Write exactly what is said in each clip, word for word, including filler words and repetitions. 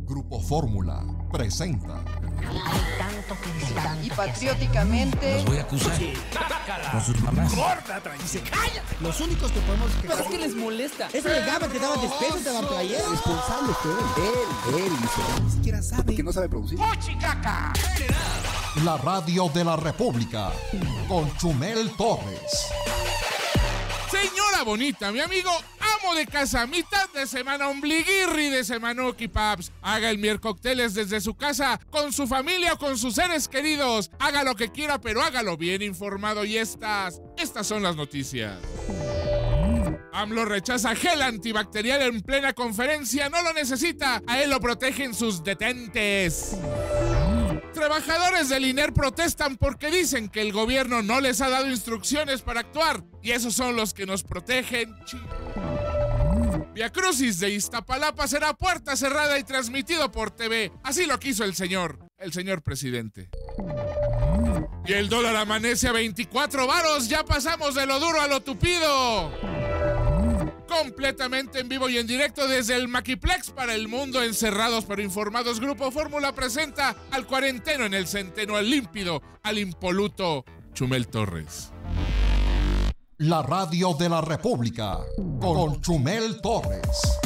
Grupo Fórmula presenta. Hay tanto que necesitan. Y patrióticamente. Los voy a acusar. Con sus mamás. Gorda, dice, cállate. Los únicos que podemos quejar. Pero es que les molesta. Ese de Gaba que daba despensa, te daban playera. El responsable fue él. Él hizo. Ni siquiera sabe. Que no sabe producir. ¡Mochicaca! La radio de la República con Chumel Torres. Señora bonita, mi amigo, amo de casa, mitad de semana ombliguirri de semanoki paps. Haga el miercocteles desde su casa, con su familia o con sus seres queridos. Haga lo que quiera, pero hágalo bien informado. Y estas, estas son las noticias. AMLO rechaza gel antibacterial en plena conferencia, no lo necesita, a él lo protegen sus detentes. Trabajadores del I N E R protestan porque dicen que el gobierno no les ha dado instrucciones para actuar y esos son los que nos protegen. Viacrucis de Iztapalapa será puerta cerrada y transmitido por T V. Así lo quiso el señor, el señor presidente. Y el dólar amanece a veinticuatro varos, ya pasamos de lo duro a lo tupido. Completamente en vivo y en directo desde el Maquiplex para el mundo, encerrados pero informados. Grupo Fórmula presenta al cuarenteno en el centeno, al límpido, al impoluto Chumel Torres. La radio de la República con Chumel Torres.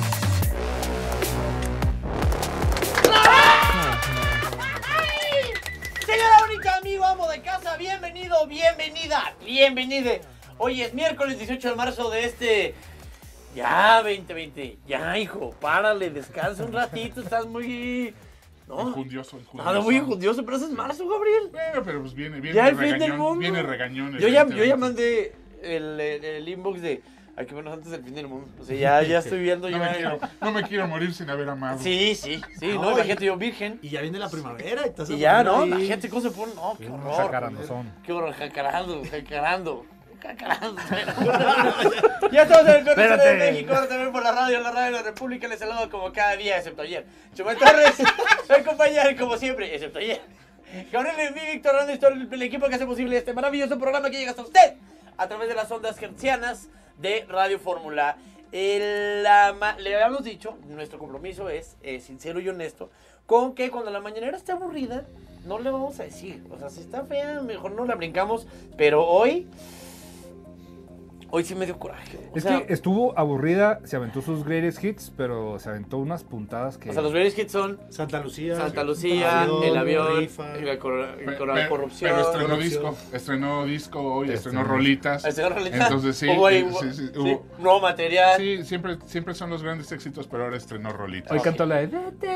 Señora bonita, amigo, amo de casa, bienvenido, bienvenida, bienvenide. Hoy es miércoles dieciocho de marzo de este... Ya, veinte veinte, ya, hijo, párale, descansa un ratito, estás muy... ¿no? Enjundioso, enjundioso. Nada, muy enjundioso, pero eso es marzo, Gabriel. Bueno, pero pues viene, viene Ya el regañón, fin del mundo. Viene regañón. Yo ya, yo ya mandé el, el, el inbox de... Hay que vernos antes del fin del mundo. O sea, ya, ya estoy viendo... No, ya... me quiero, no me quiero morir sin haber amado. Sí, sí, sí, no, No, la y- gente yo virgen. Y ya viene la primavera. Y, te vas a Y ya, poner ¿no? ahí. La gente, ¿cómo se pone? No, qué horror. Jacarandozón. Qué horror, jacarando, jacarando. Jacarando. Ya estamos en el peor episodio de México, ahora también por la radio, la radio de la República. Les saludo como cada día, excepto ayer. Chumel Torres, soy compañero como siempre, excepto ayer. Gabriel y Víctor Hernández, todo el, el equipo que hace posible este maravilloso programa que llega hasta usted a través de las ondas hertzianas de Radio Fórmula. El, la ma- le habíamos dicho, nuestro compromiso es eh, sincero y honesto, con que cuando la mañanera esté aburrida, no le vamos a decir. O sea, si está fea, mejor no la brincamos. Pero hoy, hoy sí me dio coraje. O Es sea, que estuvo aburrida, se aventó sus greatest hits, pero se aventó unas puntadas que... o sea, los greatest hits son Santa Lucía. Santa Lucía, avión, el avión, rifa. la, cor- Pe- la pe- corrupción. Pero estrenó corrupción. disco, estrenó disco hoy, estrenó Estrenó. rolitas. el señor Rolita. Entonces sí, Hubo ahí, eh, hubo- sí, sí, sí, hubo- nuevo material. Sí, siempre, siempre son los grandes éxitos, pero ahora estrenó rolitas. Hoy cantó la de...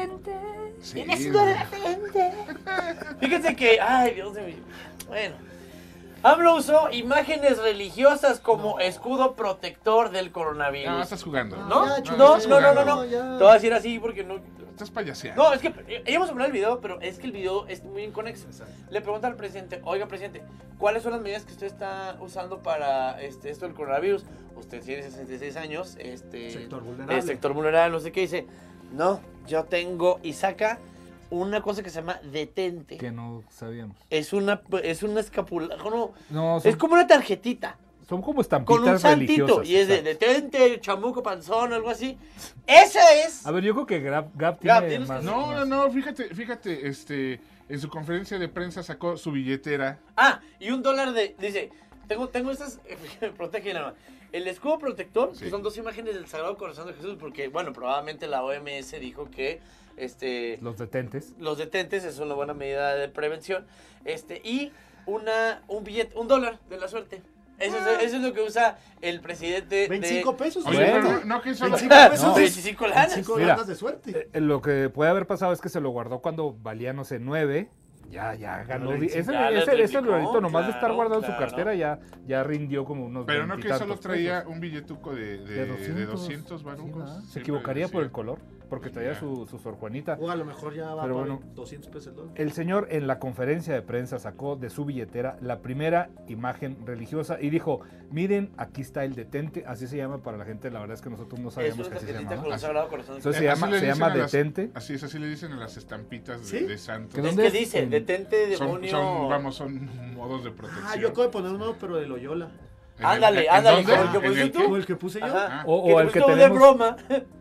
Sí, Tienes sudor en la frente. Fíjense que, ay, Dios mío. Bueno. AMLO usó imágenes religiosas como escudo protector del coronavirus. No, estás jugando. ¿No? Ya, No, Chuy, no, estás no, no, no, jugando. no. Ya. Te voy a decir así porque no... Estás payaseando. No, es que eh, íbamos a poner el video, pero es que el video es muy inconexo. Le pregunta al presidente, oiga, presidente, ¿cuáles son las medidas que usted está usando para este, esto del coronavirus? Usted tiene sesenta y seis años, este... Sector vulnerable. eh, sector vulnerable, no sé qué, dice. No, yo tengo... Y saca una cosa que se llama detente. Que no sabíamos. Es una, es una escapula... No, No, son, es como una tarjetita. son como estampitas Con un santito. religiosas. Y es de exacto. detente, chamuco, panzón, algo así. ¡Esa es! A ver, yo creo que Gap, Gap Gap, tiene tienes más... que- No, más- no, no, fíjate, fíjate, este, en su conferencia de prensa sacó su billetera. Ah, y un dólar de... Dice, tengo, tengo estas... protege nada más. El escudo protector, Sí. que son dos imágenes del Sagrado Corazón de Jesús, porque, bueno, probablemente la O M S dijo que este, Los detentes. los detentes es una buena medida de prevención. Este, y una, un billete, un dólar de la suerte. Eso, es, eso es lo que usa el presidente veinticinco de... pesos. Oye, Bueno. pero no, no que solo... veinticinco pesos. No. veinticinco lanas. veinticinco Mira. lanas de suerte. Eh, lo que puede haber pasado es que se lo guardó cuando valía, no sé, nueve. Ya, ya ganó. Ya di- ese ya le ese, ese replicó, numerito, nomás de estar claro, guardado en su claro. cartera, ya, ya rindió como unos Pero no que veintitantos solo traía pesos. un billetuco de, de, De de doscientos, doscientos sí, barucos. ¿verdad? Se Siempre equivocaría por el decía. color, porque traía Ya. su, su Sor Juanita. O a lo mejor ya va Pero por bueno. doscientos pesos el dólar. El señor en la conferencia de prensa sacó de su billetera la primera imagen religiosa y dijo, miren, aquí está el detente, así se llama para la gente, la verdad es que nosotros no Es sabíamos una que así se tarjetita con llamaba. el Sagrado Corazón de Entonces Jesús. se llama, le se dicen llama a las- detente. Así es, así le dicen a las estampitas de, ¿Sí? de santos. ¿Que Es dónde que es? dice, En- detente, Son, demonio... son, vamos, son modos de protección. Ah, yo acabo de poner uno, pero de Loyola. ¿En el- Ándale, en ándale, dónde? como el que ¿En pusiste el tú. Como el que puse yo. Ajá. Ah. O, Que o te el que gustó de tenemos, broma.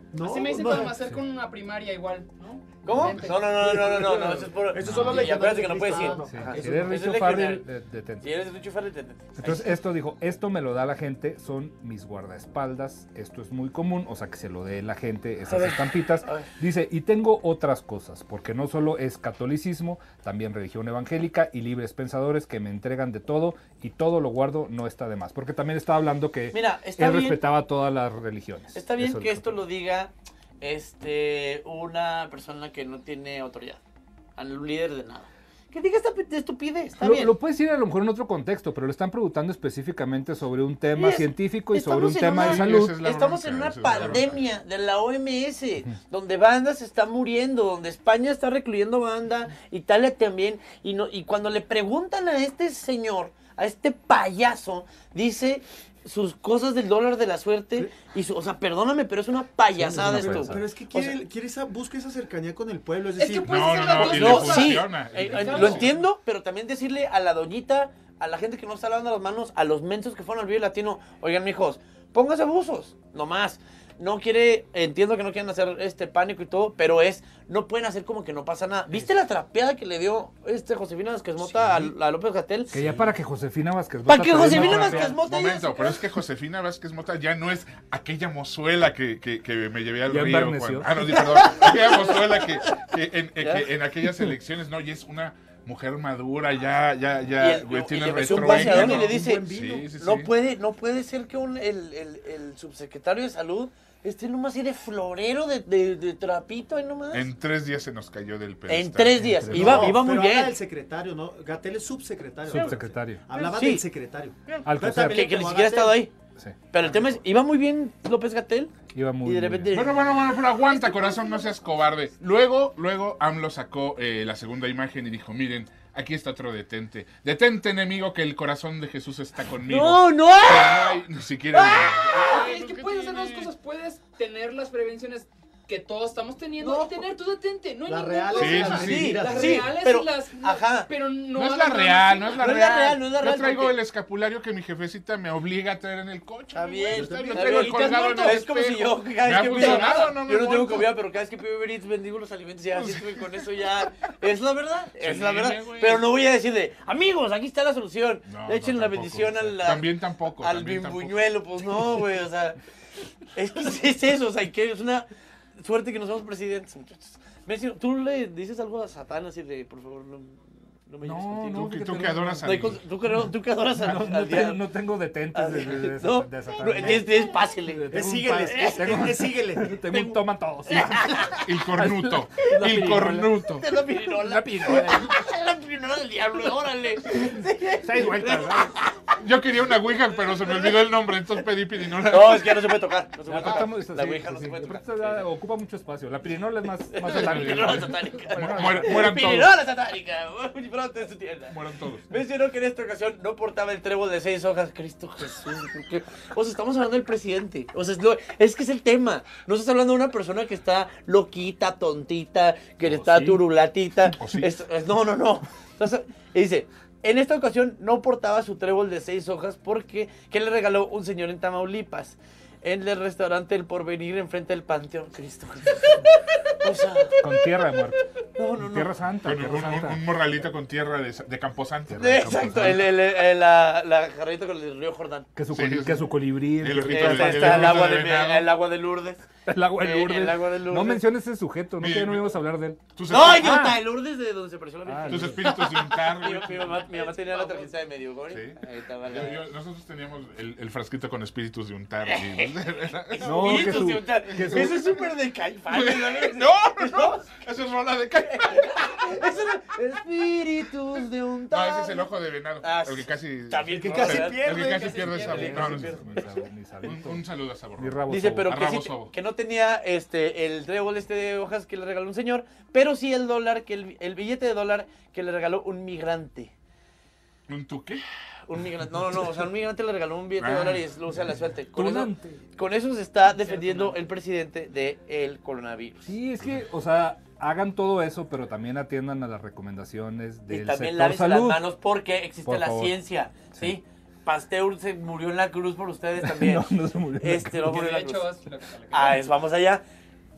No, Así me dicen no, cuando me acerco en una primaria igual, ¿no? ¿Cómo? Vente. No, no, no, no, no, no, no, eso es por... Eso solo y legionarios acuérdate que no de puedes ir. Cristo. Sí, Ajá, si eso- eres eso es Richo legionario. Farrell, de- detente. Si eres Richo Farrell, detente. Entonces esto dijo, esto me lo da la gente, son mis guardaespaldas, esto es muy común, o sea que se lo dé la gente, A esas ver, estampitas. a ver. Dice, y tengo otras cosas, porque no solo es catolicismo, también religión evangélica y libres pensadores que me entregan de todo y todo lo guardo, no está de más. Porque también estaba hablando que Mira, está él bien. respetaba todas las religiones. Está bien Eso que es esto lo diga este una persona que no tiene autoridad, al líder de nada. Que diga esta pe- estupidez, está Lo, bien. lo puedes decir a lo mejor en otro contexto, pero le están preguntando específicamente sobre un tema Es- científico y sobre un estamos en tema una- de salud. Esa es la Estamos bronca, en una esa es la bronca. pandemia de la O M S, donde banda se está muriendo, donde España está recluyendo banda, Italia también, y no y cuando le preguntan a este señor, a este payaso, dice sus cosas del dólar de la suerte y su, o sea, perdóname, pero es una payasada Sí, es una esto. payasada. Pero es que O quiere, sea- quiere esa, busca esa cercanía con el pueblo. Es Es que decir, puedes No, hacer no, las no, dos y le No, cosas. sí, funciona, eh, y le eh, lo funciona. entiendo, pero también decirle a la doñita, a la gente que no está lavando las manos, a los mensos que fueron al Vive Latino, oigan, mijos, pónganse buzos, no más. No quiere, entiendo que no quieren hacer este pánico y todo, pero es, no pueden hacer como que no pasa nada. ¿Viste la trapeada que le dio este Josefina Vázquez Mota a, a López Gatell? Que ya para que Josefina Vázquez Para Mota que te dé Josefina una Vázquez trapeada. Mota ya Momento, se- pero es que Josefina Vázquez Mota ya no es aquella mozuela que, que, que me llevé al Ya río. embarneció. cuando- ah, no, sí, perdón. Aquella mozuela que, que en, ¿Ya? que en aquellas elecciones, no, y es una mujer madura, ya, ya, Y ya, el- güey, y tiene le metió un retruécano. paseadón y le un dice, buen vino. Sí, sí, no sí. puede, no puede ser que un, el, el, el subsecretario de salud esté nomás así de florero, de, de, de trapito, ahí nomás. En tres días se nos cayó del pedestal. En tres días. tres Iba, no, iba muy pero habla bien. del secretario, ¿no? Gatell es subsecretario. Subsecretario. Hablaba Sí. del secretario. Alcocer. Que, que ni siquiera ha estado ahí. Sí, Pero el tema es, iba muy bien López Gatell. iba muy Y de muy repente- bien. Bueno, bueno, bueno, pero aguanta, corazón, no seas cobarde. Luego, luego, AMLO sacó eh, la segunda imagen y dijo, miren, aquí está otro detente. Detente, enemigo, que el corazón de Jesús está conmigo. No, no. Pero no hay ni siquiera... Es que puedes hacer dos cosas. Puedes tener las prevenciones que todos estamos teniendo No. y tener tu detente. No hay Las ningún reales Sí, y las sí, sí. mentiras. Las Sí, reales pero- y las. ajá. Pero no, No es hagan la nada real, no es la No es la real. real, no es la Yo real, traigo porque- el escapulario que mi jefecita me obliga a traer en el coche. Está mi bien, güey, está lo bien. traigo Y te has colgado en muerto. el Es como si espejo. yo cada Me vez ha que funcionado, no me yo no tengo muerto. comida, pero cada vez que pido Uber Eats bendigo los alimentos ya así estoy con eso ya. Es la verdad, es Sí, la verdad. güey. Pero no voy a decirle, amigos, aquí está la solución. No, Echen no, la tampoco. bendición al, También tampoco, al también tampoco. bimbuñuelo. Pues no, güey, o sea, es que es eso, o sea, que es una suerte que nos somos presidentes, muchachos. Messi, tú le dices algo a Satán así de, por favor, no, no me lleves No, contigo. no, Tú, que- fíjate, tú que no, adoras no, a... No hay cos- tú, que no, tú que adoras a- No, al no, tengo, diablo. no tengo detentes de, de, de, No, de Satán. no, tienes, tienes pásele. Tengo Es un sígueles, par- es, tengo- es síguele. Tengo un toman todos. El cornuto. La El pirinola. cornuto. La pirinola. La pirinola. La pirinola del diablo, órale. Seis vueltas. ¿sabes? Yo quería una Ouija, pero se me olvidó el nombre, entonces pedí pirinola. No, es que ya no se puede tocar. No se puede Acá tocar. estamos- La sí, ouija sí, no se sí. puede Pero tocar. esta ya ocupa mucho espacio. La pirinola es más, más La satánica. pirinola satánica. Muer- mueran todos. Pirinola satánica. Muy pronto en su tienda. Mueran todos. Mencionó que en esta ocasión no portaba el trébol de seis hojas. Cristo Jesús. ¿por qué? O sea, estamos hablando del presidente. O sea, es, lo- es que es el tema. No estás hablando de una persona que está loquita, tontita, que O está sí. turulatita. O sí. Es- es- no, no, no. Entonces, y dice, en esta ocasión no portaba su trébol de seis hojas porque que le regaló un señor en Tamaulipas. En el restaurante El Porvenir, enfrente del Panteón. Cristo Jesús. O sea, Con tierra de muerto. no, no, no. Tierra santa, Con tierra un, un, santa. un morralito con tierra de, de Camposanto. Exacto, el, el, el- la, la jarrita con el río Jordán. Que su, Sí, coli- sí. que su colibrí. El ojito Está, de- el está el, ojito agua de de, venado. el agua de Lourdes. El agua de Eh, Lourdes. el agua de Lourdes. No menciones ese sujeto, no Mi- que ya no íbamos a hablar de él. Tus, No, espi- idiota, Ah. el Lourdes de donde se apareció la Ah, Virgen. tus espíritus de untar, Mi, güey. mi mamá, mi mamá tenía la tarjeta de medio gori. Sí. Ahí estaba Yo- la... yo- nosotros teníamos el, el frasquito con espíritus de untar. y- No, que Espíritus su- de untar. que su- Eso es súper de caifanes, ¿sabes? No, no, esa es rola de calle. Eso es espíritus de No, untar. ese es el ojo de venado. Ah, el que casi. también el que que casi El pierde, que casi casi pierde pierde. sabor. No, no, Ni no. sab- ni Un, sabito. un saludo a sabor. Ni rabo Dice, sobo. pero A que, rabo sí- sobo. que no tenía este el trébol este de hojas que le regaló un señor, pero sí el dólar, que el, el billete de dólar que le regaló un migrante. ¿Un tuque? Un migrante, no, no, no, o sea, un migrante le regaló un billete de Ah. dólar y es- lo usa a la suerte. Con eso, Tunante. con eso se está defendiendo el presidente del coronavirus. Sí, es que, o sea, hagan todo eso, pero también atiendan a las recomendaciones Y del también sector lávense las salud. manos porque existe Por la favor. ciencia, ¿sí? Sí. Pasteur se murió en la cruz por ustedes también. No, no se murió. Este, no Que murió en de la hecho, cruz. vas- la- la- Ah, es, vamos allá.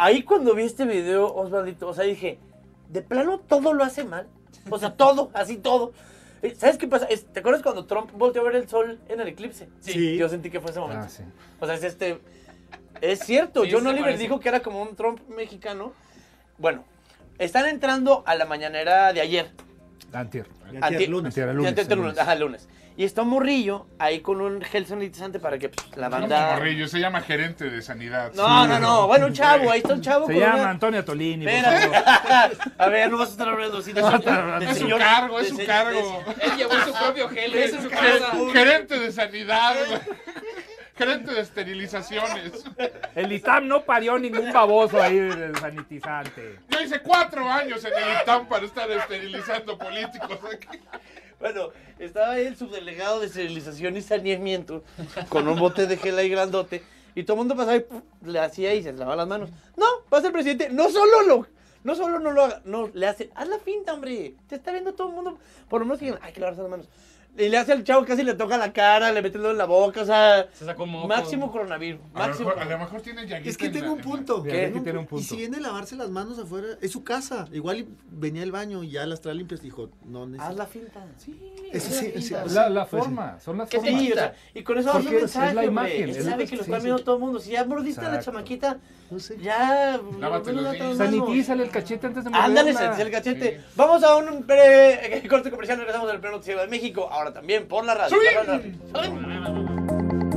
ahí cuando vi este video, Osvaldito, o sea, dije, de plano todo lo hace mal. O sea, todo, así todo. ¿Sabes qué pasa? Es, ¿te acuerdas cuando Trump volteó a ver el sol en el eclipse? Sí. Yo sentí que fue ese momento. Ah, sí. O sea, es este... Es cierto, Sí, John se Oliver parece. dijo que era como un Trump mexicano. Bueno, están entrando a la mañanera de ayer. Antier. Antier, lunes. Antier, el Ya lunes, te- el lunes, lunes. ajá, el lunes. Y está un morrillo ahí con un gel sanitizante para que pues, la No, banda... Morrillo, se llama gerente de sanidad. No, no, no. Bueno, un chavo, ahí está un chavo Se con llama una- Antonio Tolini. por Espérate. favor. A ver, no vas a estar hablando así de, No, señor- no, no, de Es su señor- cargo, de es su se- cargo. Él llevó su propio gel de su Ge- casa. Gerente de sanidad. Gerente de esterilizaciones. El I T A M no parió ningún baboso ahí del sanitizante. Yo hice cuatro años en el I T A M para estar esterilizando políticos aquí. Bueno, estaba ahí el subdelegado de esterilización y saneamiento con un bote de gel ahí grandote y todo el mundo pasaba y ¡puf! Le hacía y se lavaba las manos. No, pasa el presidente, no solo lo, no solo no lo haga, no, le hace, haz la finta, hombre, te está viendo todo el mundo, por lo menos que digan, hay que lavarse las manos. Y le hace al chavo, casi le toca la cara, le mete el dedo en la boca, o sea, Se sacó moco. máximo coronavirus, A lo máximo. mejor, a lo mejor tiene llaguita Es que en tengo la- un en la- punto. Bien, ¿Qué? aquí tiene un Y punto. si viene a lavarse las manos afuera, es su casa. Igual y venía al baño y ya las trae limpias. Dijo, no Haz necesito. la finta. Sí, Eso haz la sí, finta. sí, La, la Pues, forma, son las Que formas. sí, o sea, y con eso Porque vamos un es la mensaje, imagen, hombre. es Él lo sabe que- que lo sí, está sí. viendo todo el mundo. Si ya mordiste a la Exacto. chamaquita, No sé. ya... Lávate los lávate las dientes. manos. Sanitízale el cachete antes de morderla. Ándale, sanitízale el cachete. Vamos a un breve corte comercial. Regresamos del pleno noticiero de México. Ahora también por la radio. ¡Swing! Por la radio. ¡Swing!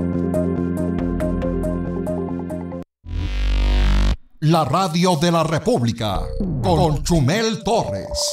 La radio de la República con Chumel Torres.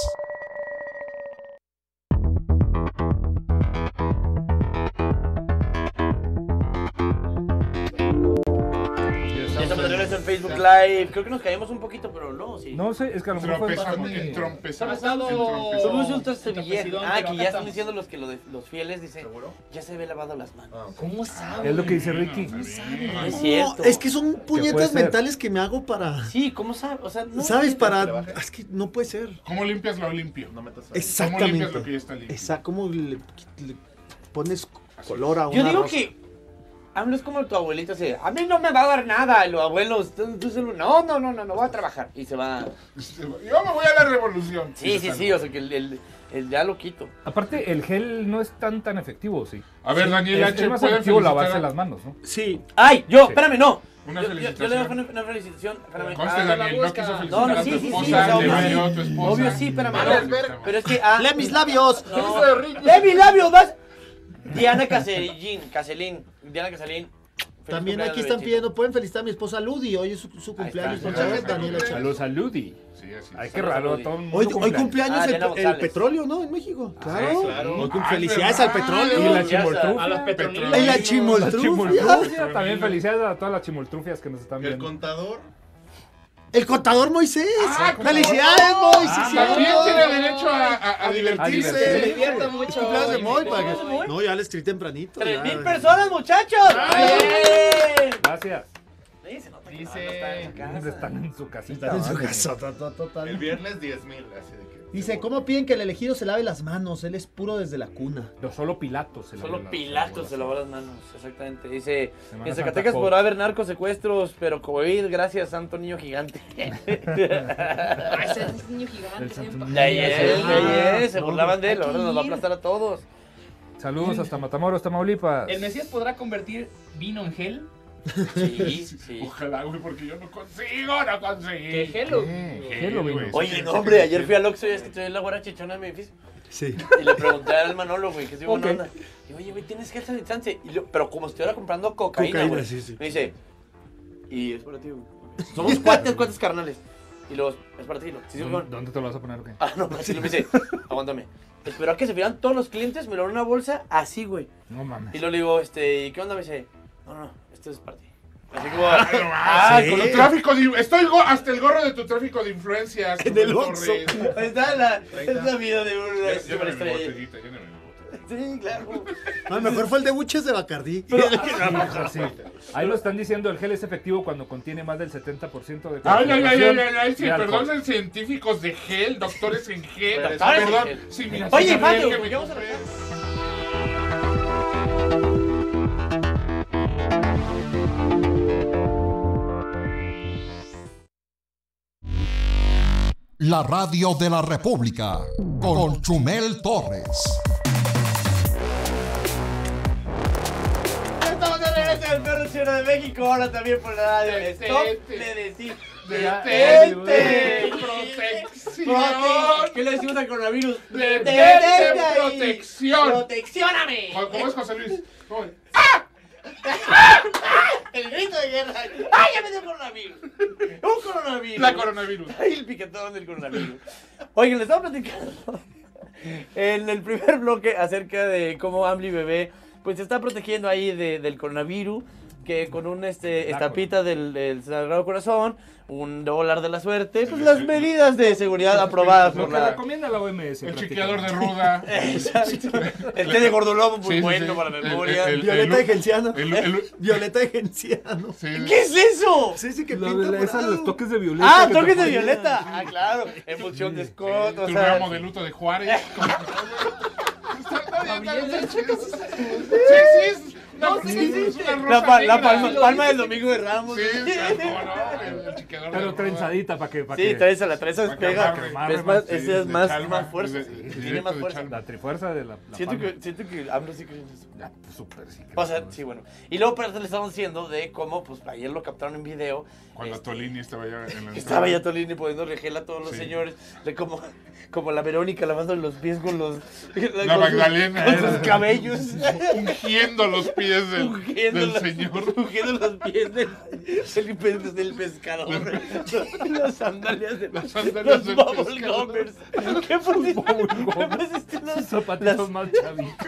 Ya estamos de regreso en Facebook Live. Creo que nos caímos un poquito, pero no, sí. No sé, es que a lo mejor fue Trompezamos, bastante- entrompezamos, Se ha pasado- entrompezamos. Somos un trastevillero. Tropecidón, Ah, pero que acá ya están estamos. diciendo los que lo de- los fieles, dice. Ya se ve lavado las manos. ¿Cómo sabe? Es lo que dice Ricky. No es No, cierto. es que son puede puñetas ser? mentales que me hago para. Sí, ¿cómo sabes? O sea, no. ¿Sabes? sí, Para. Es que no puede ser. ¿Cómo limpias lo limpio? ¿Cómo limpias Exactamente. lo que ya está limpio? Exacto. ¿Cómo le, le pones color a una Yo digo rosa? que AMLO es como tu abuelito, así, a mí no me va a dar nada, y los abuelos, tú- tú solo, no, no, no, no, no voy a trabajar, y se va. Yo me voy a la revolución. Sí, sí, sí, o sea, que el, el, el ya lo quito. Aparte, el gel no es tan tan efectivo, sí. A ver, Daniel Es, H. es más ¿puede efectivo felicitar lavarse a- las manos, ¿no? Sí. ¡Ay, yo, Sí. espérame, no! Una yo, yo- yo le felicitación. doy una, una felicitación, espérame. Conste, Ah, Daniel, no busca. quiso No, felicitar no, a sí, tu sí, sí, esposa, o sea, le obvio valió sí. a tu esposa. Obvio sí, espérame, Ah, no. espérame. Pero es que, ah, ¡Lee mis labios! no. ¡Lee mis labios, vas! Diana Caselín, Caselín, Diana Caselín. Feliz También cumpleaños, aquí están bebecito. pidiendo, pueden felicitar a mi esposa Ludy, hoy es su, su cumpleaños. está. Muchas Ah, gracias, Daniela está. Chávez. Saludos a Ludi. Sí, así Ay, es. qué raro, Ludi. todo el mundo Hoy, hoy cumpleaños. cumpleaños Ah, el, Diana el González. petróleo, ¿no? En México. Claro. Sí, claro. Hoy cum- Ah, felicidades ¿verdad? al petróleo. Y la Ya chimoltrufia. A los petroleros. Y la La chimoltrufia. chimoltrufia. También felicidades a todas las chimoltrufias que nos están El viendo. contador. El contador Moisés. Ah, ¿cómo ¡Felicidades, no? Moisés! Ah, sí, también cierto. tiene derecho a, a- a divertirse. divertirse. Se divierta mucho. Cumpleaños de hoy. Moy, para ¿Cumpleaños de Moy? que... No, ya le escribí tempranito. ¡Tres ya. mil personas, muchachos! ¡Bien! Gracias. Sí, se nota que Dice- no está en casa. Están en su casita. Están en su vale. casa, to- to- total. El viernes diez mil, así de que. Dice, ¿cómo piden que el elegido se lave las manos? Él es puro desde la cuna. No, solo Pilatos. se Solo lavan las- Pilatos se lavó las manos, exactamente. Dice, Semana en Santa Zacatecas Pop. podrá haber narcos, secuestros, pero COVID, gracias, santo niño gigante. Ah, ese es niño gigante. El santo De ayer, de ayer, se no, burlaban de él, hay que ahora nos va a ir. aplastar a todos. Saludos hasta Matamoros, Tamaulipas. ¿El Mesías podrá convertir vino en gel? Sí, sí. Ojalá, güey, porque yo no consigo, no consigo. ¿Qué gelo? ¿Qué? ¿Qué lo vino? güey. Oye, no, hombre, ayer fui al Oxxo y es que estoy en la guara chichona de mi edificio. Sí. Y le pregunté al Manolo, güey, que soy buena Ok. onda. Y oye, güey, ¿tienes gel sanitizante? Y yo, pero como estuviera comprando cocaína, Cocaína, güey. sí, sí. Me dice, y es para ti, güey. Somos cuates, cuates carnales. Y luego, es para ti, ¿no? Sí, sí, ¿Dónde, güey. dónde te lo vas a poner o qué? Ah, no, así me dice, aguántame. Esperó a que se vieran todos los clientes, me lo en una bolsa así, güey. No mames. Y luego le digo, este, ¿y qué onda? Me dice, no, no, esto es para ti. Así como, Ah, no, ah, sí. con Tu otro- tráfico de, estoy go- hasta el gorro de tu tráfico de influencias. En el Rubén Oxxo. Torres. Ahí está la, es la vida de una Ya- ya no me superestrella. botellita, ya no me botellita. Sí, claro. No, el mejor fue el de Buches de Bacardí. Sí. Ahí lo están diciendo, el gel es efectivo cuando contiene más del setenta por ciento de Ay, ay, ay, ay, concentración ay, ay, sí, de alcohol. perdonen científicos de gel, doctores en gel. Doctores en Perdón, gel. sí, mira, Oye, sí, espérate, Gabriel, que güey, me vamos a compré. La radio de la República con Chumel Torres. Estamos de regreso del perro chino de México, ahora también por la radio. Stop de decir. ¡Detente! ¡Protección! Prote- ¿Qué le decimos al coronavirus? ¡Detente! ¡Detente ahí! ¡Protección! ¡Proteccióname! ¿Cómo es José Luis? ¿Cómo es? El grito de guerra. ¡Ay, ya me dio coronavirus! ¡Un coronavirus! La coronavirus. ¡Ay, el piquetón del coronavirus! Oigan, les estaba platicando en el primer bloque acerca de cómo Amli Bebé pues se está protegiendo ahí de, del coronavirus, que con un este estampita del, del Sagrado Corazón, un dólar de la suerte, pues las medidas de seguridad aprobadas Lo por que la... recomienda la O M S. El chiqueador de ruda. Exacto. El té de gordolobo, muy Sí, sí, bueno sí. para la El- memoria. el- el- Violeta de Genciano. el- el- Violeta de Genciano. Sí. ¿Qué es eso? Sí, sí, que La- pinta la- esa, morado. los toques de violeta. Ah, que te toques de ponen. violeta. Ah, claro. En función de Scott, o Tu sea... ramo de luto de Juárez. Sí, sí. No, sí, sí, es sí. una rosa La, pa- la negra. palma, palma del domingo de Ramos. Sí, cómo no, el, el chiqueador de Pero ruda. trenzadita para que. Pa Sí, que traes a la traes a Para que despega. amarre, Es más, sí, ese es de más, Chalma, más fuerza. de- sí, de- tiene directo más de fuerza. Chalma. La trifuerza de la. la Siento palma. que, siento que AMLO sí cree en eso. Ya, pues, súper, sí. O sea, sí, bueno. Y luego pero le estaban diciendo de cómo, pues ayer lo captaron en video. Cuando este, Tolini estaba ya en la Estaba ya Tolini poniendo regel a todos los Sí. señores. De como, como la Verónica lavando los pies con los. La con Magdalena. Sus, con sus cabellos. Ungiendo los pies del, Ungiendo del los- señor. Ungiendo los pies del, del, pes- del pescador. Las sandalias de Las sandalias los del bubble pescador. gummers. ¿Qué pusiste? ¿Qué pusiste? Los Zapatitos las- más chavitos.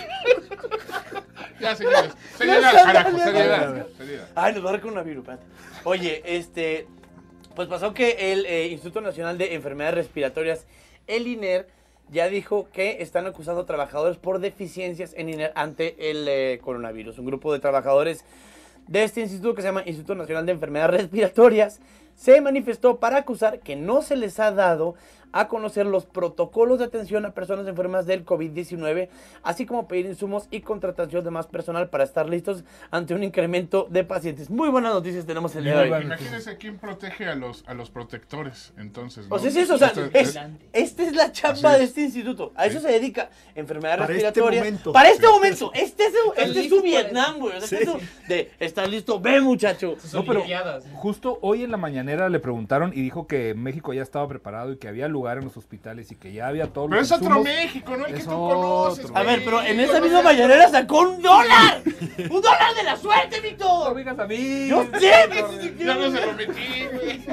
Ya, señores. Seriedad, Las carajo, sandalias. seriedad. seriedad. Ay, nos va a dar coronavirus, espérate. Oye, este, pues pasó que el eh, Instituto Nacional de Enfermedades Respiratorias, el INER, ya dijo que están acusando a trabajadores por deficiencias en INER ante el eh, coronavirus. Un grupo de trabajadores de este instituto, que se llama Instituto Nacional de Enfermedades Respiratorias, se manifestó para acusar que no se les ha dado a conocer los protocolos de atención a personas enfermas del COVID diecinueve, así como pedir insumos y contratación de más personal para estar listos ante un incremento de pacientes. Muy buenas noticias tenemos el día de hoy. Imagínense quién protege a los, a los protectores, entonces. ¿no? O sea, es eso, o sea, Esto- es, esta es la chamba Así de es. este instituto. A eso Sí. se dedica. Enfermedades Para este respiratorias. momento. Para este Sí. momento. Este es su, este es su listo para Vietnam, güey. O sea, Sí. este es su de, ¿estás listo? Ve, muchacho. Son No, pero- Olimpiadas. Justo hoy en la mañanera le preguntaron y dijo que México ya estaba preparado y que había lugar en los hospitales y que ya había todos Pero los es otro insumos. México, no el que Es tú conoces. otro. A güey. ver, pero en esa Conoces- misma mañanera sacó un dólar. ¡Un dólar de la suerte, No Víctor! digas a mí. Yo sé, Ya no se lo metí, güey.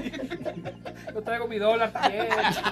Yo traigo mi dólar también.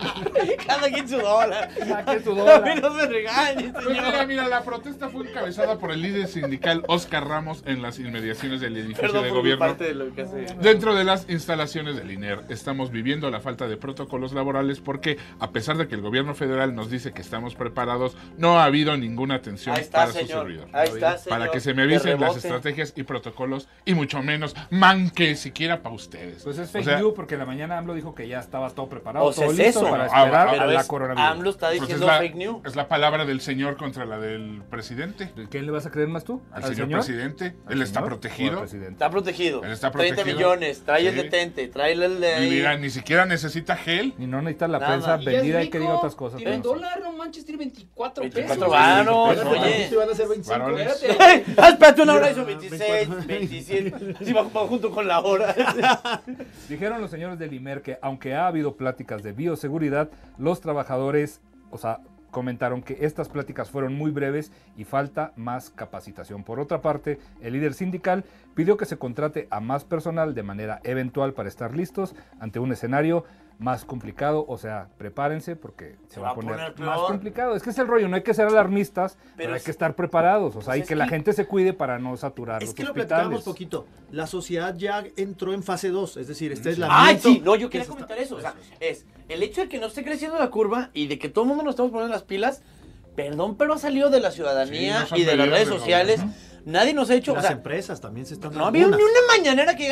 cada quien su dólar. Saque su A mí dólar. no me regañes, Pues mira, señor. mira, la protesta fue encabezada por el líder sindical Oscar Ramos en las inmediaciones del edificio Perdón de por mi gobierno. parte de lo que hace. Dentro de las instalaciones del INER estamos viviendo la falta de protocolos laborales porque a pesar de que el gobierno federal nos dice que estamos preparados, no ha habido ninguna atención Ahí está, para su señor. servidor. Ahí está, señor. Para que se me De avisen las rebote. estrategias y protocolos y mucho menos manque siquiera para ustedes. Pues es O fake sea, news porque en la mañana AMLO dijo que ya estaba todo preparado, O sea, todo es listo eso. para Ah, esperar ah, a Pero la es, coronavirus. AMLO está pues es diciendo la, fake news. es la palabra del señor contra la del presidente. ¿Quién le vas a creer más tú? Al señor, presidente. ¿Al Él está señor? protegido. ¿O al presidente? Está protegido. Él está treinta protegido. millones. Trae el Sí. detente. Trae el de Y ahí. mira, ni siquiera necesita gel. Y no necesita la Nada. prensa Y Y es vendida y que rico, diga otras cosas. Tiene un pero- dólar, no manches, tiene veinticuatro pesos. veinticuatro Sí, varos, sí, sí, oye. Sí, van a ser veinticinco. Varones. Espérate. Ay, ah, espérate, una hora hizo veintiséis, veinticuatro. veintisiete. Sí, va, va junto con la hora. Dijeron los señores del IMER que aunque ha habido pláticas de bioseguridad, los trabajadores, o sea, comentaron que estas pláticas fueron muy breves y falta más capacitación. Por otra parte, el líder sindical pidió que se contrate a más personal de manera eventual para estar listos ante un escenario más complicado, o sea, prepárense porque se, va a poner, poner más peor. complicado. Es que es el rollo, no hay que ser alarmistas, pero, Pero hay es- que estar preparados, o sea, pues y es que la que- gente se cuide para no saturar Es los que lo hospitales. platicábamos poquito. La sociedad ya entró en fase dos, es decir, este es la Ay, sí, no, yo quería comentar eso. O sea, es el hecho de que no esté creciendo la curva y de que todo el mundo nos estamos poniendo las pilas, perdón, pero ha salido de la ciudadanía Sí, nos han y de las pedido redes del sociales. gobierno. Nadie nos ha hecho, o Las sea, empresas también se están no dando ha habido ni unas. una mañanera que gane.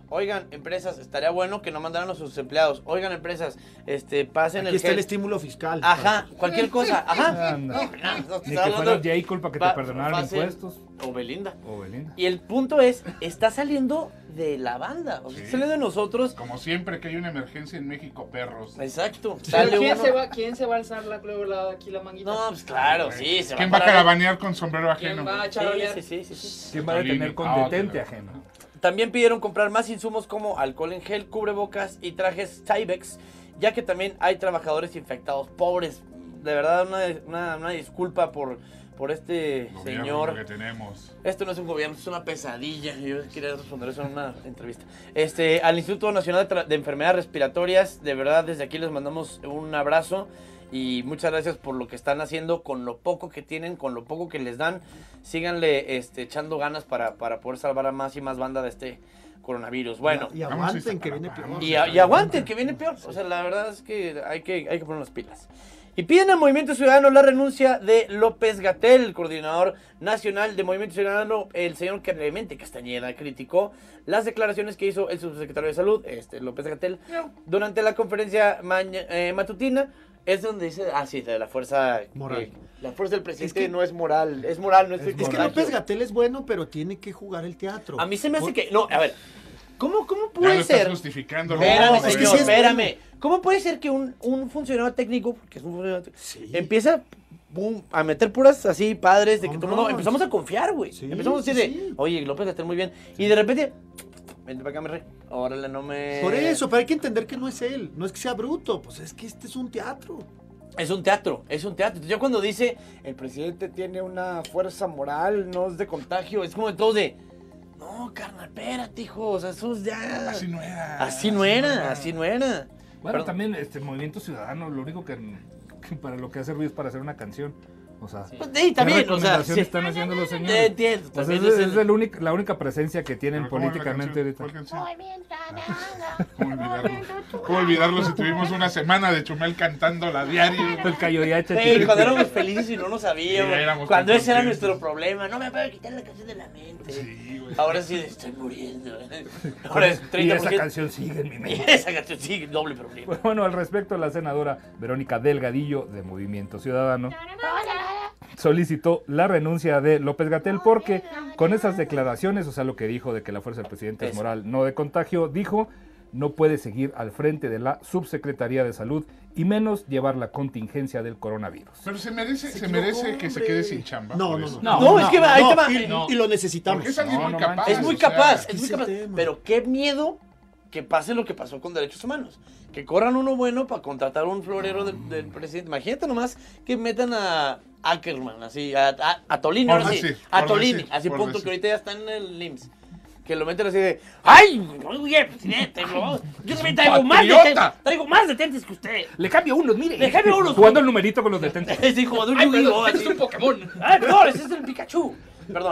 Oigan, empresas, estaría bueno que no mandaran a sus empleados. Oigan, empresas, este, pasen Aquí el está gel. el estímulo fiscal. Ajá, cualquier cosa, ajá. Anda. No, no, no, Ni está que fuera hablando- J. Cole para que te pa- perdonaran pasen- impuestos. O Belinda. O Belinda. Y el punto es, está saliendo de la banda, o sea, Sí. está saliendo de nosotros. Como siempre que hay una emergencia en México, perros. Exacto. Pero Sale ¿quién, uno. se va, ¿Quién se va a alzar la, luego la, aquí la manguita? No, pues claro, sí, se ¿Quién va va a parar- carabanear con sombrero ¿Quién ajeno? va a Sí, charolear? sí, sí, sí, sí. ¿Quién va a detener con Ah, detente ok. ajeno? También pidieron comprar más insumos como alcohol en gel, cubrebocas y trajes Tyvek, ya que también hay trabajadores infectados, pobres. De verdad, una, una, una disculpa por, por este Gobierno señor. que tenemos. Esto no es un gobierno, es una pesadilla. Yo quería responder eso en una entrevista. Este, al Instituto Nacional de, Tra- de Enfermedades Respiratorias, de verdad, desde aquí les mandamos un abrazo. Y muchas gracias por lo que están haciendo, con lo poco que tienen, con lo poco que les dan. Síganle este, echando ganas para, para poder salvar a más y más banda de este coronavirus. Bueno, Y Vamos a aguanten esta que viene para- peor. vamos y, a- y aguanten, que viene peor. O sea, la verdad es que hay que, hay que poner las pilas. Y piden al Movimiento Ciudadano la renuncia de López Gatell, el coordinador nacional de Movimiento Ciudadano. El señor Clemente Castañeda criticó las declaraciones que hizo el subsecretario de Salud, este López Gatell, durante la conferencia maña- eh, matutina. Es donde dice, ah, sí, de la fuerza Moral. eh, la fuerza del presidente Es que- no es moral, es moral, no es, Es Es que contagio. López Gatell es bueno, pero tiene que jugar el teatro. A mí se me hace Por- que, no, a ver, ¿cómo, cómo Ya lo puede estás ser? justificando. No, Espérame, es que señor, sí es espérame. ¿Cómo puede ser que un, un funcionario técnico, que es un funcionario técnico, Sí. empieza pum, a meter puras así padres de que Home todo el mundo runs. empezamos a confiar, güey? Sí, empezamos a sí, decir de, sí. oye, López Gatell muy bien. Y de repente, vente para acá, mi rey. Órale, no me... Por eso, pero hay que entender que no es él. No es que sea bruto, pues es que este es un teatro. Es un teatro, es un teatro. Entonces, yo cuando dice, el presidente tiene una fuerza moral, no es de contagio, es como de todos de, no, carnal, espérate, hijo, o sea, eso es ya... Así no era. Así no era, así no era. Bueno, Perdón. también este Movimiento Ciudadano, lo único que, que para lo que ha servido es para hacer una canción. O sea, Pues, sí, también, ¿qué o sea, recomendación sí. están haciendo los Te señores? entiendo, Pues también es, es es el- el único- la única presencia que tienen Pero ¿cómo era la políticamente canción? ahorita. ¿Cuál canción? ¿Cómo olvidarlo? ¿Cómo olvidarlo si tuvimos una semana de Chumel cantándola diario? El Cayoyacha Sí, chiquito. cuando éramos felices y no nos sabíamos. Sí, éramos cuando tan ese era contentos. nuestro problema. No me puedo quitar la canción de la mente. Sí, güey. Ahora sí, estoy muriendo. Ahora es Y treinta por esa ciento. canción sigue en mi Y mente. esa canción sí, doble problema. Bueno, al respecto, la senadora Verónica Delgadillo, de Movimiento Ciudadano, solicitó la renuncia de López Gatell porque con esas declaraciones, o sea, lo que dijo de que la fuerza del presidente es Eso. moral, no de contagio, dijo, no puede seguir al frente de la Subsecretaría de Salud y menos llevar la contingencia del coronavirus. Pero se merece, se, Se merece equivocó, que se hombre. quede sin chamba. No, por no, eso. no. No, es que ahí te va. y, no. y lo necesitamos. Porque es alguien No, muy no capaz. manches. Es muy o sea, capaz, es muy ese capaz. tema. Pero qué miedo que pase lo que pasó con derechos humanos. Que corran uno bueno para contratar un florero del, del presidente. Imagínate nomás que metan a Ackerman, así, a, a, a Tolini, Por ahora sí, decir, a por Tolini, decir, así por punto decir. que ahorita ya está en el I M S S. Que lo meten así de, ¡ay! Oye, presidente, lo- yo también traigo más, patriota. detentes, traigo más detentes que usted. Le cambio unos, mire. Le cambio unos. Jugando el numerito con los detentes. Es hijo de un Ay, Yu-Gi-Oh! perdón, así. es un Pokémon. ¡Ay, perdón, ese es el Pikachu! Perdón.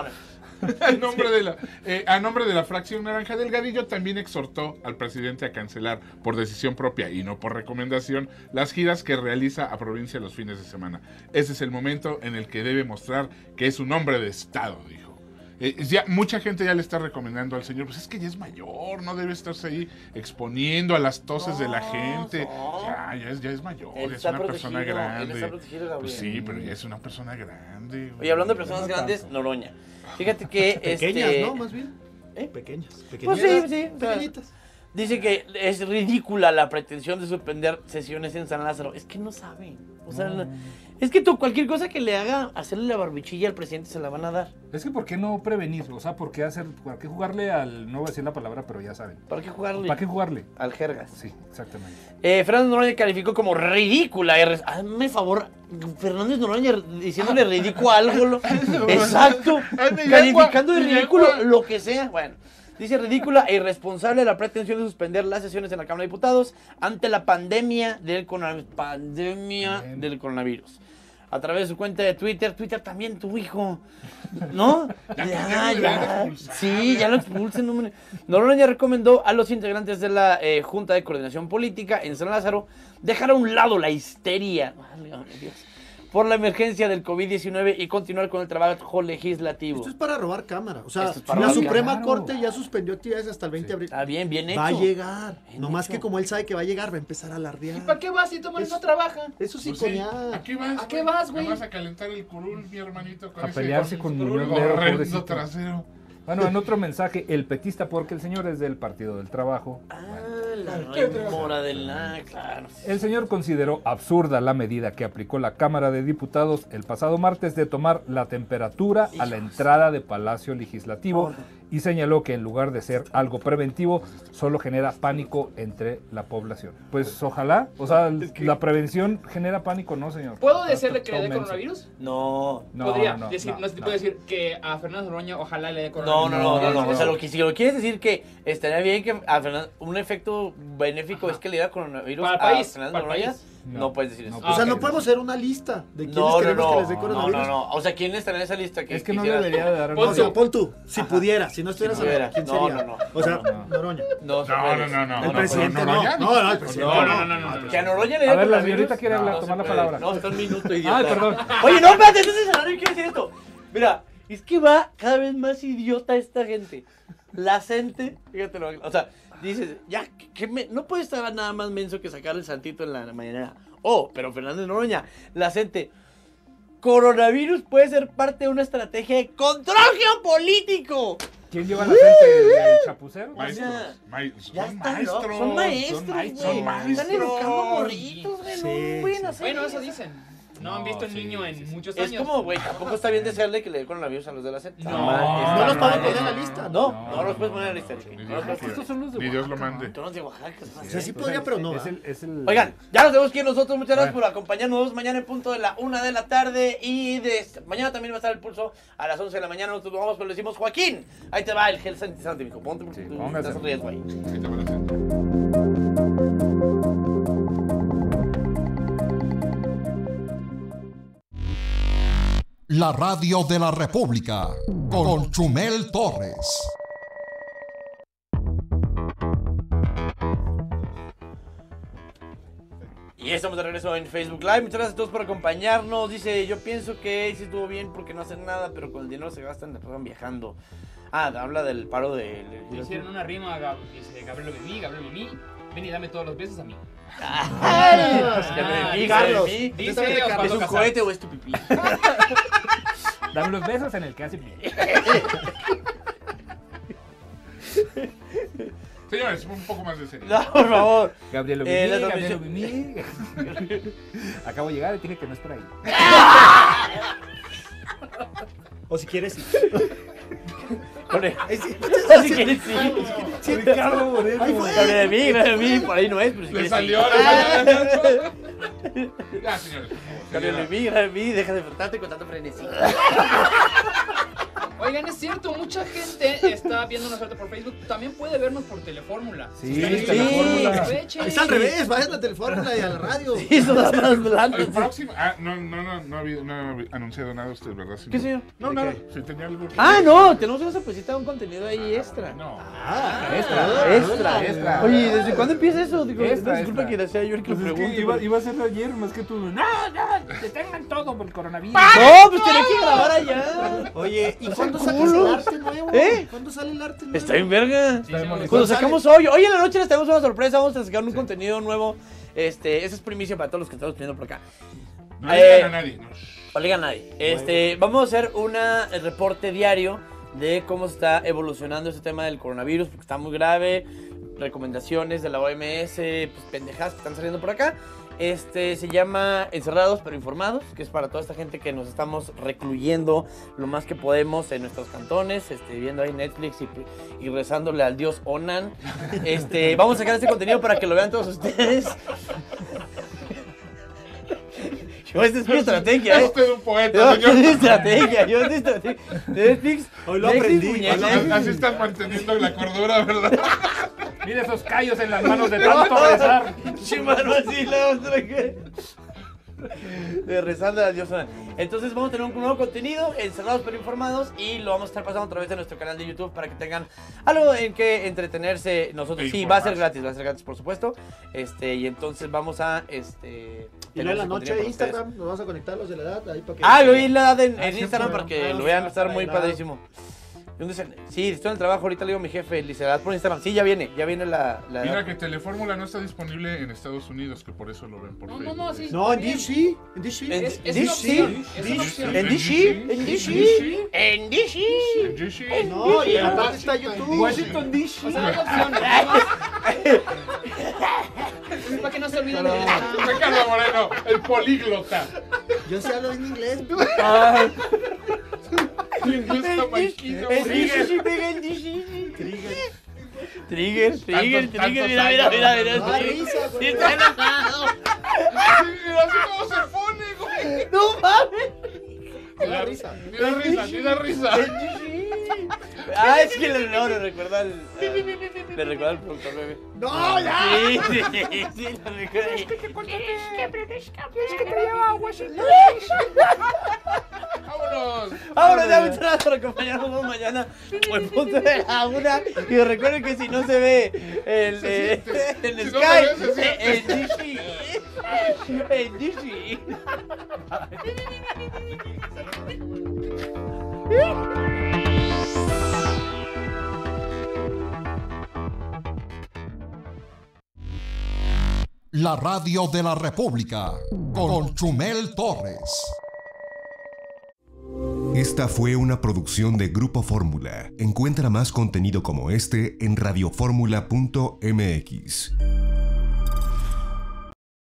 A nombre, de la, eh, a nombre de la fracción Naranja Delgadillo también exhortó al presidente a cancelar por decisión propia y no por recomendación las giras que realiza a provincia los fines de semana. Ese es el momento en el que debe mostrar que es un hombre de Estado, dijo. Eh, ya, mucha gente ya le está recomendando al señor, pues es que ya es mayor, no debe estarse ahí exponiendo a las toses de la No, gente. no. Ya, ya es, ya es mayor, Él es está una persona protegido, él grande. está protegido, Gabriel. Pues sí, pero ya es una persona grande. Oye, hablando de personas No grandes, tanto. Noroña. Fíjate que Pequeñas, este, ¿no? Más bien. ¿Eh? Pequeñas. Pues Pequeñas. sí, sí. o sea, Pequeñitas. dice que es ridícula la pretensión de suspender sesiones en San Lázaro. Es que no saben. O sea, No. es que tú, cualquier cosa que le haga hacerle la barbichilla al presidente se la van a dar. Es que ¿por qué no prevenir? O sea, ¿por qué hacer, por qué jugarle al, no voy a decir la palabra, pero ya saben. ¿Para qué jugarle? ¿Para qué jugarle? Al jergas. Sí, exactamente. Eh, Fernández Noroña calificó como ridícula. R- Hazme favor, Fernández Noroña diciéndole ridículo a algo. lo- Exacto. Ay, mi Calificando de lengua, mi ridículo lengua. lo que sea. Bueno, dice ridícula e irresponsable la pretensión de suspender las sesiones en la Cámara de Diputados ante la pandemia del coronavirus. Pandemia Bien. del coronavirus. A través de su cuenta de Twitter, Twitter también tu hijo, ¿no? Ya, Ya, ya lo ya. deberían expulsar, Sí, ya. ya lo expulsen, hombre. Noroña recomendó a los integrantes de la eh, Junta de Coordinación Política en San Lázaro dejar a un lado la histeria. Válgame Dios. por la emergencia del COVID diecinueve y continuar con el trabajo legislativo. Esto es para robar cámara. O sea, Esto es para la robar Suprema cámara. Corte ya suspendió actividades hasta el veinte de abril. Está bien, bien hecho. Va a llegar. Bien Nomás hecho. que como él sabe que va a llegar, va a empezar a ¿Y alardear. para qué vas si tu marido no trabaja? Eso sí, Pues sí, coñac. ¿a qué vas? ¿A qué vas, güey? ¿Me vas a calentar el curul, mi hermanito? Con A ese pelearse con Muñoz Ledo, horrendo pobrecito. trasero. Bueno, en otro mensaje, el petista, porque el señor es del Partido del Trabajo. Ah, la mora del la, claro. El señor consideró absurda la medida que aplicó la Cámara de Diputados el pasado martes de tomar la temperatura a la entrada de Palacio Legislativo y señaló que en lugar de ser algo preventivo, solo genera pánico entre la población. Pues ojalá, o sea, la prevención genera pánico, ¿no, señor? ¿Puedo Está decirle que le dé todo menso. coronavirus? No. No, Podría no, decir, no, no, se no. puede decir que a Fernando Noroña ojalá le dé No, coronavirus. no, no, no, no. ¿Puedes O sea, decir lo que, si lo quieres decir que estaría bien que a Fernan- un efecto benéfico es que le diera coronavirus Para el a país, Fernando para el Noroña. país. No, No. puedes decir eso. No, O sea, Ah, no ok. podemos hacer una lista de quienes No, no, queremos no, que les dé no, coronavirus. no, no. O sea, ¿quién estaría en esa lista? Que Es que no quisieras? debería de dar... Pon O sea, tú. pon tú, si pudiera, si no estuvieras Si pudiera. ¿quién No, sería? no, no. O sea, No. Noroña. No, se No, puede. no, no, no. El no, presidente pero no. Noroña No, no, el presidente No, no. no, no, no, no. Que a Noroña le A dé ver, la coronavirus. señorita quiere hablar, No, tomar se la puede. palabra. No, está un minuto, idiota. Ay, perdón. Oye, no, espérate, entonces no quiero decir esto. Mira, es que va cada vez más idiota esta gente. La gente, fíjate lo, o sea, dices, ya, que me, no puede estar nada más menso que sacar el santito en la mañana. Oh, pero Fernández Noroña, la gente, coronavirus puede ser parte de una estrategia de control geopolítico. ¿Quién lleva la gente del chapucero? Maestros, Ya. maestros, Ya son están maestros. locos, son maestros, son maestros, güey. son maestros. Están educando morritos, güey, Sí, no pueden sí. hacer Bueno, eso dicen. No, han No, visto el sí, niño en sí, sí. muchos Es años. como, güey, tampoco está bien desearle que le dé coronavirus a los de la Z. No. No los podemos poner en la lista. No, No, no, los puedes no, poner en la no, lista. Ni Ricky. Dios No los lo puedes- quiera. Estos son los de Ni Dios lo Oaxaca. mande. Tú no eres de Oaxaca. ¿qué O pasa? sea, sí Pues podría, es- pero no. Es ¿va? el, es el... Oigan, ya nos tenemos que ir nosotros. Muchas gracias Bueno. por acompañarnos mañana en punto de la una de la tarde. Y de mañana también va a estar el pulso a las once de la mañana. Nosotros vamos, pero le decimos, Joaquín, ahí te va el gel sanitizante, mijo. Ponte porque Sí, tú póngase. estás en riesgo ahí. ¿Qué te parece? La radio de la República con Chumel Torres. Y estamos de regreso en Facebook Live. Muchas gracias a todos por acompañarnos. Dice, yo pienso que sí estuvo bien porque no hacen nada, pero con el dinero se gastan, le pagan viajando. Ah, habla del paro de... Le hicieron una rima a Gab- dice, Gabriel Bemí, Gabriel Bemí, ven y dame todos los besos a mí. ¡Ay! Ah, Gabriel, Carlos. Gabriel, Dice ¿es Osvaldo un Casal. cohete o es tu pipí? Dame los besos en el que hace bien. Señores, un poco más de serio. No, por favor. Gabriel Eh, Obimí, la Gabriel transmisión- Obimí. Acabo de llegar y tiene que no estar ahí. O si quieres, sí. Gabriel, Ay, sí. si quieres, sí. Sí, Ricardo Moreno. Ahí fue. Gabriel de mí, Gabriel de mí, por ahí no es, pero si Le quieres, salió, sí. le salió. Ya, señores. por favor, Gabriel de señora. mí, Gabriel de mí, deja de frotarte con tanto frenesí. Oigan, es cierto, mucha gente está viendo una suerte por Facebook. También puede vernos por Telefórmula. Sí, Si están en Telefórmula. aprovechen. Es al revés, vayan a Telefórmula y a la radio. Eso da más blanco. El próximo. Ah, no, no, no, no, había, no ha anunciado nada usted, ¿verdad? ¿Qué, señor? No, nada. Si tenía algo que. Ah, no, tenemos una sorpresita de un contenido ahí extra. No. Extra, Extra, extra. Oye, ¿desde cuándo empieza eso? Digo, Extra, disculpa extra. que sea yo el que Pues lo es que pregunte. iba, pero- iba a ser ayer, más que tú. No, no, detengan todo por el coronavirus. No, pues tenía que grabar allá. Oye, ¿y cuándo sacas culos. el arte nuevo? ¿Eh? ¿Cuándo sale el arte nuevo? Está en verga. Sí, señor. Cuando sacamos hoy, hoy en la noche les tenemos una sorpresa, vamos a sacar un contenido nuevo. Este, esa es primicia para todos los que estamos pidiendo por acá. No le digan Eh, a nadie. No. No le digan a nadie. Este, vamos a hacer un reporte diario de cómo está evolucionando este tema del coronavirus, porque está muy grave. Recomendaciones de la O M S, pues pendejadas que están saliendo por acá. Este se llama Encerrados pero Informados, que es para toda esta gente que nos estamos recluyendo lo más que podemos en nuestros cantones, este, viendo ahí Netflix y, y rezándole al dios Onan. Este, vamos a sacar este contenido para que lo vean todos ustedes. Yo, esta es mi estrategia, Es ¿eh? usted un poeta, Yo, esta es mi señor. estrategia, yo esta es mi estrategia. Netflix, Hoy lo Netflix, aprendí. muñeca. Así, así estás manteniendo la cordura, ¿verdad? Mira esos callos en las manos de tanto rezar. Chimano así la otra que... De rezando a Dios. Entonces vamos a tener un nuevo contenido, Encerrados pero Informados, y lo vamos a estar pasando a través de nuestro canal de YouTube para que tengan algo en que entretenerse nosotros. E Sí, va a ser informarse. gratis, va a ser gratis por supuesto. Este, y entonces vamos a este Y luego en la noche Instagram, nos vamos a conectar los de la edad ahí para que... Ah, lo vi en la edad en, Ah, en sí, Instagram pero- para que ah, lo vean, sí, estar para muy el lado. padrísimo. Y un dicen, sí, estoy en el trabajo, ahorita le digo a mi jefe, le dice, edad por Instagram. Sí, ya viene, ya viene la... la Mira que Telefórmula no está disponible en Estados Unidos, que por eso lo ven por No, no, Facebook. no, sí. No, en bien. D C, en D C. En Es, es D una C. opción. Es una opción. En D C, en D C, en D C. En D C. No, y aparte está YouTube. Washington D C. O sea, hay opciones. nada más. Es para que no se olviden de Ricardo Moreno, el políglota. Yo sí hablo en inglés. Ah, El inglés jamaiquino. en D C, en D C. Trigger, trigger, Tantos- trigger, tantos mira, mira, mira, años, mira. No da sí. risa, Sí, güey. está enojado. Mira así cómo se pone, güey. No mames. No da risa. Ni da risa, ni da risa. Ah, es que le, no, le recuerda al. a- Le recuerda al productor bebé. ¡No, ya! Sí, sí, sí, le recuerda. Es que Vámonos. Vámonos, ya muchas gracias por acompañarnos mañana por el punto de la una. Y recuerden que si no se ve el, eh, el Si no Sky, se ve, se siente. eh, en D C. En D C. La radio de la República con Chumel Torres. Esta fue una producción de Grupo Fórmula. Encuentra más contenido como este en radioformula punto m x.